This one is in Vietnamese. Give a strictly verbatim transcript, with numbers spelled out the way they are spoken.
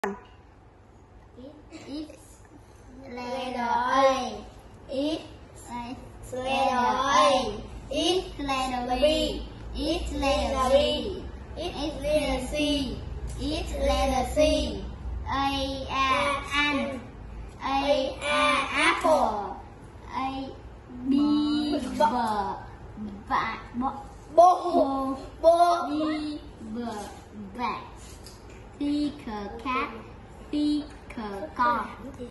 It's letter A. It's letter A. It's letter B. It's letter B. It's letter C. It's letter C. A A ant. A A apple. A B bird. Ba bo bo bo B bird bat. C cat. C con.